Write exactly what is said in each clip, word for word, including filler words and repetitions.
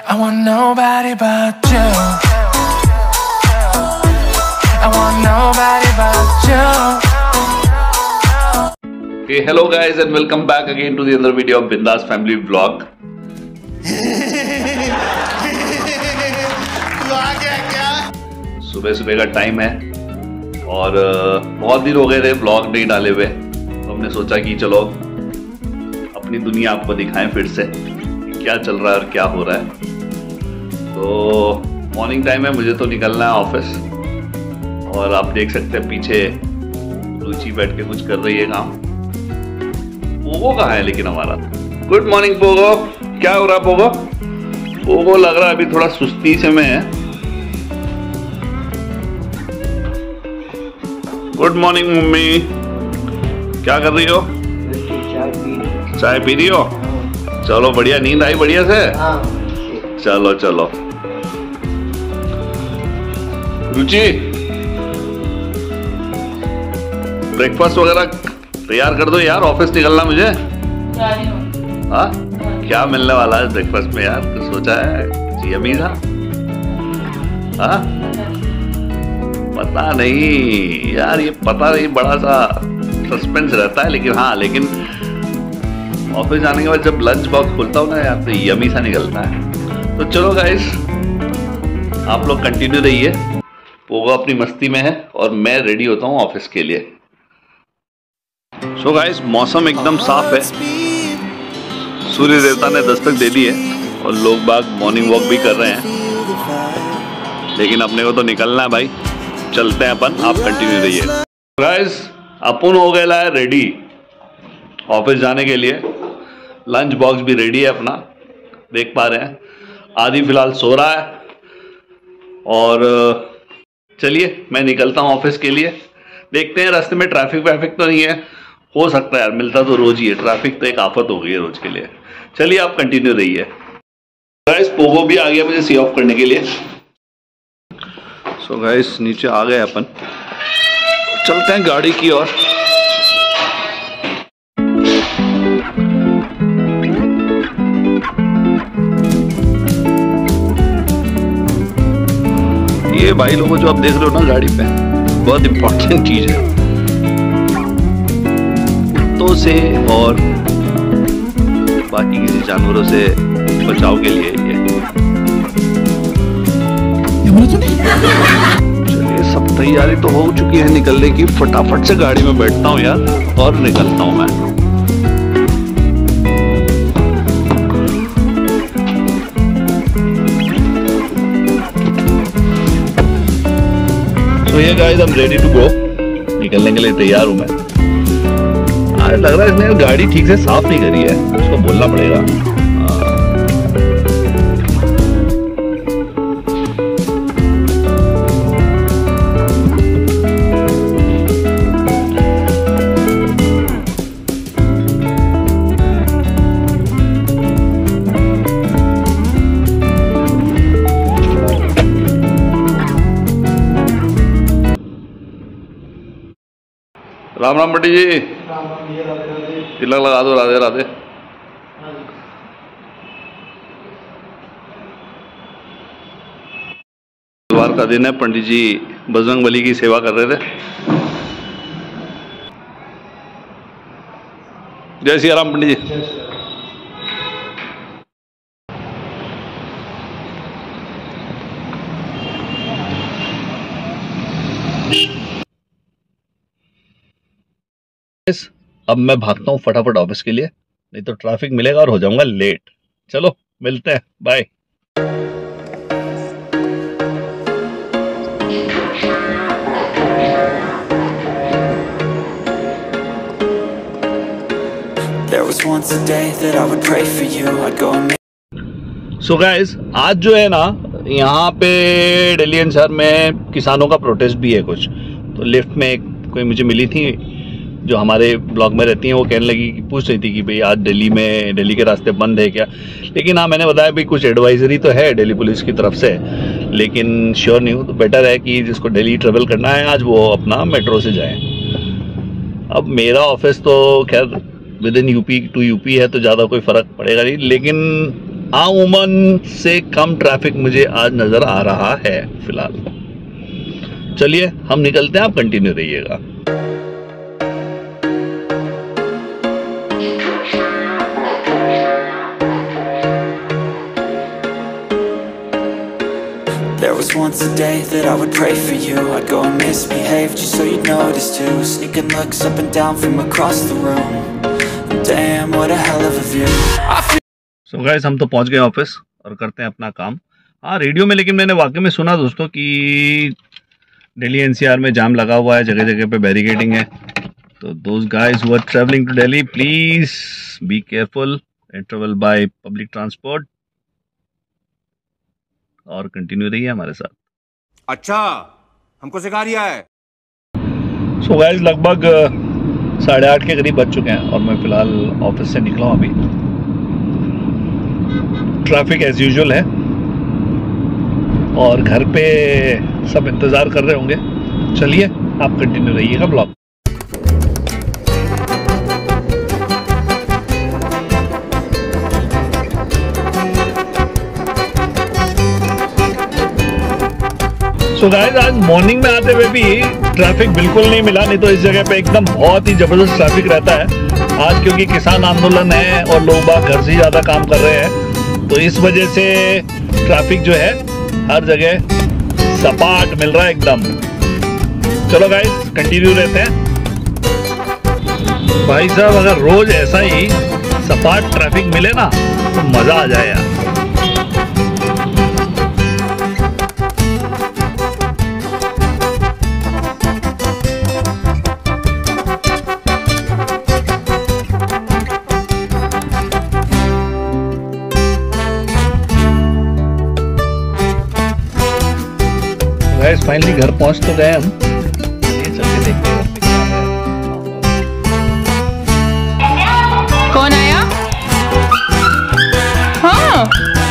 I want nobody but you. I want nobody but you. Okay, hello guys and welcome back again to the other video of Bindas Family Vlog. सुबह सुबह का time है और बहुत दिन हो गए थे व्लॉग नहीं डाले हुए, तो हमने सोचा कि चलो अपनी दुनिया आपको दिखाएं फिर से कि क्या चल रहा है और क्या हो रहा है। तो मॉर्निंग टाइम है, मुझे तो निकलना है ऑफिस और आप देख सकते हैं पीछे रुचि बैठ के कुछ कर रही है काम। पोगो कहाँ है लेकिन हमारा? गुड मॉर्निंग पोगो, क्या हो रहा है पोगो? पोगो लग रहा है अभी थोड़ा सुस्ती से में है। गुड मॉर्निंग मम्मी, क्या कर रही हो? चाय पी चाय पी रही हो? चलो बढ़िया, नींद आई बढ़िया से? हाँ। चलो चलो। रुचि ब्रेकफास्ट वगैरह तैयार कर दो यार, ऑफिस निकलना मुझे। हाँ, क्या मिलने वाला है ब्रेकफास्ट में यार? तो सोचा है जी अमीजा? हाँ, पता नहीं यार, ये पता नहीं, बड़ा सा सस्पेंस रहता है। लेकिन हाँ, लेकिन ऑफिस जाने के बाद जब लंच बॉक्स खोलता हूँ ना यार, तो यमी सा निकलता है। तो चलो गाइस, आप लोग कंटिन्यू रहिए, पोगो अपनी मस्ती में है और मैं रेडी होता हूँ ऑफिस के लिए। सो गाइस, मौसम एकदम साफ है, सूर्य देवता ने दस्तक दे दी है और लोग बाग मॉर्निंग वॉक भी कर रहे हैं, लेकिन अपने को तो निकलना है भाई। चलते हैं अपन, आप कंटिन्यू रहिए। गाइस, अपन हो गया है रेडी ऑफिस जाने के लिए। लंच बॉक्स भी रेडी है अपना, देख पा रहे हैं। आदि फिलहाल सो रहा है और चलिए मैं निकलता हूँ ऑफिस के लिए। देखते हैं रास्ते में ट्रैफिक वैफिक तो नहीं है, हो सकता है यार, मिलता तो रोज ही है, ट्रैफिक तो एक आफत हो गई है रोज के लिए। चलिए आप कंटिन्यू रहिए। गाइस, पोगो भी आ गया मुझे सी ऑफ करने के लिए। सो गाइस, नीचे आ गए अपन, चलते हैं गाड़ी की ओर। ये भाई लोगों जो आप देख रहे हो ना गाड़ी पे, बहुत इंपॉर्टेंट चीज है कुत्तों से और बाकी किसी जानवरों से बचाव के लिए। ये चलिए, सब तैयारी तो हो चुकी है निकलने की। फटाफट से गाड़ी में बैठता हूँ यार और निकलता हूँ मैं। तो ये guys, I am ready to go, निकलने के लिए तैयार हूं मैं। आज लग रहा है इसने गाड़ी ठीक से साफ नहीं करी है, उसको बोलना पड़ेगा। राम राम बटी जी, तिलक लगा दो। राधे राधे। बुधवार का दिन है, पंडित जी बजरंग बली की सेवा कर रहे थे। जय श्री राम पंडित जी। अब मैं भागता हूँ फटाफट ऑफिस के लिए, नहीं तो ट्रैफिक मिलेगा और हो जाऊंगा लेट। चलो मिलते हैं, बाय। सो गाइस, आज जो है ना, यहाँ पे दिल्ली एन सी आर में किसानों का प्रोटेस्ट भी है कुछ। तो लिफ्ट में एक कोई मुझे मिली थी जो हमारे ब्लॉग में रहती हैं, वो कहने लगी कि पूछ रही थी कि भाई आज दिल्ली में, दिल्ली के रास्ते बंद है क्या। लेकिन हाँ, मैंने बताया भाई कुछ एडवाइजरी तो है दिल्ली पुलिस की तरफ से, लेकिन श्योर नहीं हूँ। तो बेटर है कि जिसको दिल्ली ट्रेवल करना है आज, वो अपना मेट्रो से जाए। अब मेरा ऑफिस तो खैर within UP to UP है, तो ज़्यादा कोई फ़र्क पड़ेगा नहीं, लेकिन आमूमन से कम ट्रैफिक मुझे आज नजर आ रहा है फिलहाल। चलिए हम निकलते हैं, आप कंटिन्यू रहिएगा। There was once a day that I would pray for you. I'd go and misbehave just so you'd notice too. Sneaking looks up and down from across the room. Damn, what a hell of a view. So guys, हम तो पहुंच गए office और करते हैं अपना काम। हाँ, रेडियो में लेकिन मैंने वाकई में सुना दोस्तों कि दिल्ली एनसीआर में जाम लगा हुआ है, जगह जगह पे बैरिकेडिंग है। तो those guys who are travelling to Delhi, please be careful and travel by public transport और कंटिन्यू रहिए हमारे साथ। अच्छा, हमको सिखा रिया है। सो गाइस, लगभग साढ़े आठ के करीब बज चुके हैं और मैं फिलहाल ऑफिस से निकला हूँ अभी। ट्रैफिक एज यूजुअल है और घर पे सब इंतजार कर रहे होंगे। चलिए आप कंटिन्यू रहिएगा ब्लॉग। सो गाइस, आज मॉर्निंग में आते हुए भी ट्रैफिक बिल्कुल नहीं मिला, नहीं तो इस जगह पे एकदम बहुत ही जबरदस्त ट्रैफिक रहता है। आज क्योंकि किसान आंदोलन है और लोग बाग घर से ज्यादा काम कर रहे हैं, तो इस वजह से ट्रैफिक जो है हर जगह सपाट मिल रहा है एकदम। चलो गाइस कंटिन्यू रहते हैं। भाई साहब, अगर रोज ऐसा ही सपाट ट्रैफिक मिले ना तो मजा आ जाए यार। गाइस फाइनली घर पहुंच तो गए हम। ये चल के देखते हैं कौन आया। हाँ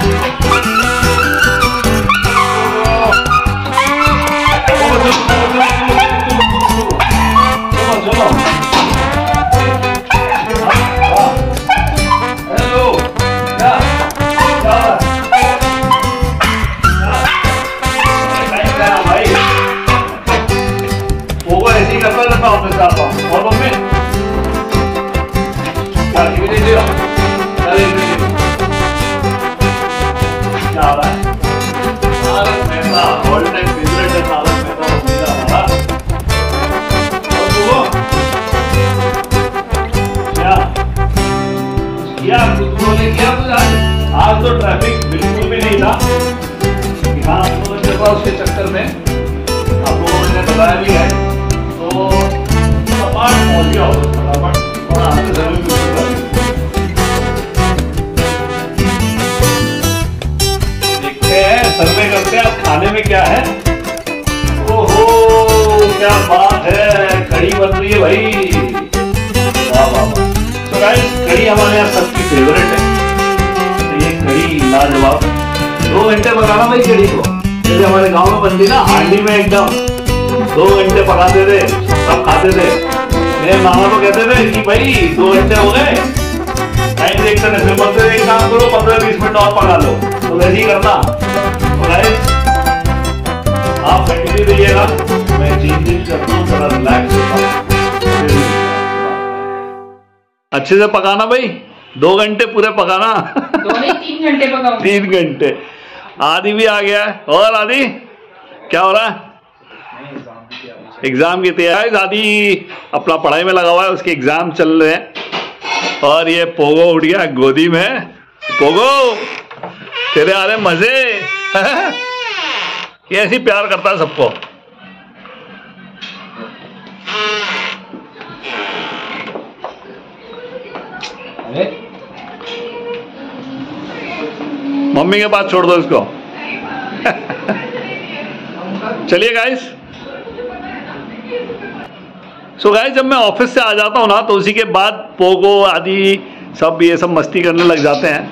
आज तो ट्रैफिक बिल्कुल भी नहीं था। उसके चक्कर में आप लोगों ने बताया भी है, तो सपाट पहुंच गया होगा फटाफट और आगे जरूर देखते हैं, सर्वे करते हैं अब खाने में क्या है। ओहो क्या बात है, कढ़ी बन रही है भाई, वाह वाह वाह। तो गाइस कढ़ी हमारे यहाँ सबकी फेवरेट है, तो ये कढ़ी लाजवाब। दो घंटे पकाना भाई कढ़ी को, जैसे हमारे गांव में बनती ना हांडी में, एकदम दो घंटे पकाते थे, सब खाते थे। मेरे मामा तो कहते थे कि भाई दो घंटे हो गए, टाइम देखते थे, फिर बोलते थे एक काम करो पंद्रह बीस मिनट और पका लो, तो वैसे ही करना। तो गाइस आप कंटिन्यू रहिएगा, मैं चेंज करता हूँ, थोड़ा रिलैक्स होता हूँ। अच्छे से पकाना भाई, दो घंटे पूरे पकाना। दो नहीं तीन घंटे पकाऊंगा। तीन घंटे। आदि भी आ गया है। और आदि क्या हो रहा है? एग्जाम की तैयारी। आदि अपना पढ़ाई में लगा हुआ है, उसके एग्जाम चल रहे हैं। और ये पोगो उठ गया गोदी में। पोगो तेरे आ रहे मजे। ये ऐसी प्यार करता है सबको। मम्मी के पास छोड़ दो इसको। चलिए गाइस। सो गाइस जब मैं ऑफिस से आ जाता हूँ ना, तो उसी के बाद पोगो आदि सब ये सब मस्ती करने लग जाते हैं।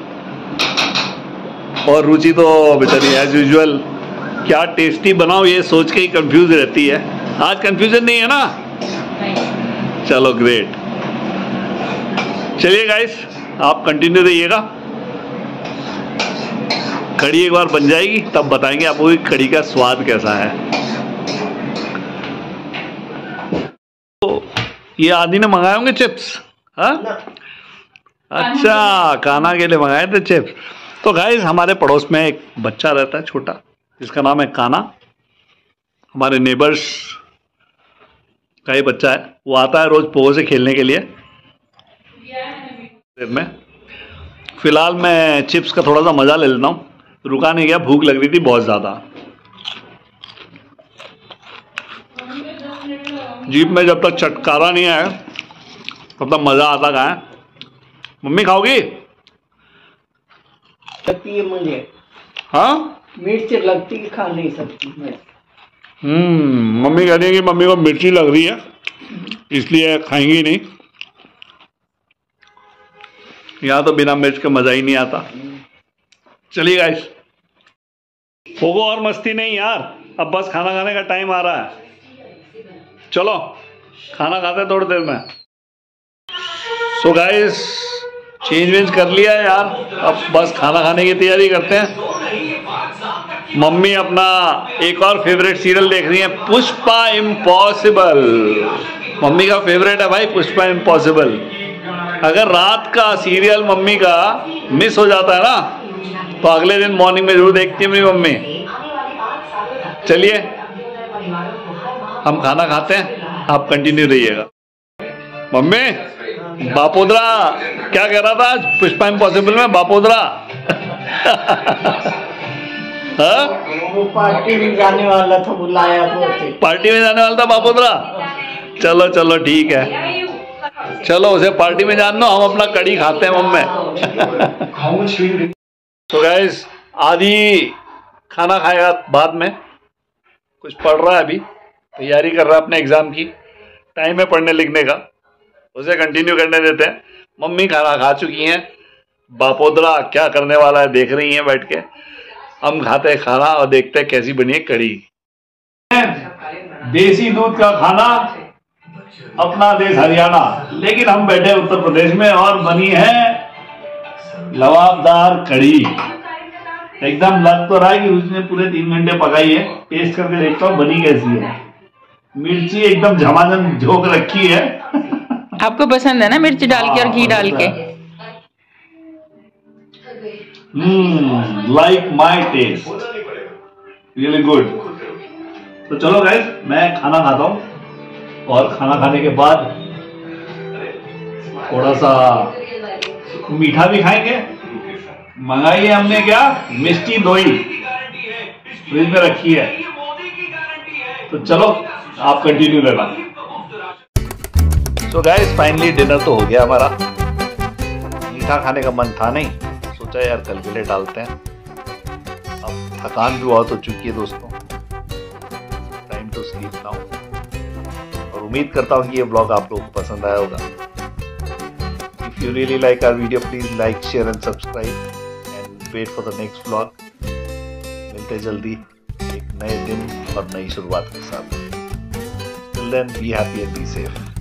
और रुचि तो बेचारी एज यूजुअल क्या टेस्टी बनाओ ये सोच के ही कंफ्यूज रहती है। आज कंफ्यूजन नहीं है ना? चलो ग्रेट। चलिए गाइस आप कंटिन्यू रहिएगा। कड़ी एक बार बन जाएगी तब बताएंगे आपको कि कड़ी का स्वाद कैसा है। तो ये आदि ने मंगाए होंगे चिप्स, हाँ? अच्छा, काना के लिए मंगाए थे चिप्स। तो गाइस हमारे पड़ोस में एक बच्चा रहता है छोटा, जिसका नाम है काना। हमारे नेबर्स का ही बच्चा है। वो आता है रोज पोगो से खेलने के लिए। में फिलहाल मैं चिप्स का थोड़ा सा मजा ले लेता हूँ, रुका नहीं गया, भूख लग रही थी बहुत ज्यादा। जीप में जब तक चटकारा नहीं आया तब तक मजा आता कहाँ है। मम्मी खाओगी? लगती है मुझे। हाँ, मिर्च लगती है, खा नहीं सकती मैं। हम्म मम्मी कह रही है कि मम्मी को मिर्ची लग रही है इसलिए खाएंगी नहीं। यहाँ तो बिना मिर्च का मजा ही नहीं आता। चलिए गाइस, पोगो और मस्ती नहीं यार, अब बस खाना खाने का टाइम आ रहा है। चलो खाना खाते हैं थोड़ी देर में। सो गाइस चेंज वेंज कर लिया है यार, अब बस खाना खाने की तैयारी करते हैं। मम्मी अपना एक और फेवरेट सीरियल देख रही है, पुष्पा इम्पॉसिबल। मम्मी का फेवरेट है भाई पुष्पा इम्पॉसिबल। अगर रात का सीरियल मम्मी का मिस हो जाता है ना तो अगले दिन मॉर्निंग में जरूर देखती है मेरी मम्मी। चलिए हम खाना खाते हैं, आप कंटिन्यू रहिएगा। मम्मी बापोदरा क्या कह रहा था आज पुष्पा इम्पॉसिबल में? बापोदरा हाँ? वो पार्टी में जाने वाला था, बुलाया वो थे। पार्टी में जाने वाला था बापोदरा? चलो चलो ठीक है, चलो उसे पार्टी में जान दो, हम अपना कड़ी खाते हैं मम्मी। तो गाइस आदि खाना खाएगा बाद में, कुछ पढ़ रहा है अभी, तैयारी कर रहा है अपने एग्जाम की। टाइम है पढ़ने लिखने का, उसे कंटिन्यू करने देते हैं। मम्मी खाना खा चुकी हैं, बापोदरा क्या करने वाला है देख रही हैं बैठ के। हम खाते हैं खाना और देखते हैं कैसी बनी है कड़ी। देसी दूध का खाना, अपना देश हरियाणा, लेकिन हम बैठे उत्तर प्रदेश में और बनी है लवाबदार कड़ी। एकदम लग तो रहा है कि उसने पूरे तीन घंटे पकाई है। टेस्ट करके देखता हूँ बनी कैसी है। मिर्ची एकदम झमाझम झोंक रखी है। आपको पसंद है ना मिर्ची डाल के और घी डाल के? Hmm like my taste, really good. तो चलो गाइस मैं खाना खाता हूँ और खाना खाने के बाद थोड़ा सा मीठा भी खाएंगे। मंगाई है हमने क्या, मिष्टी दोई फ्रिज में रखी है। तो चलो आप कंटिन्यू करना। सो गाइस फाइनली डिनर तो हो गया हमारा। मीठा खाने का मन था नहीं, सोचा यार कल के लिए डालते हैं। अब थकान भी बहुत हो चुकी है दोस्तों, टाइम टू स्लीप नाउ। और उम्मीद करता हूँ कि ये ब्लॉग आप लोगों को पसंद आया होगा। If you really like our video please like share and subscribe and wait for the next vlog. मिलते जल्दी एक नए दिन और नई शुरुआत के साथ। Till then be happy and be safe.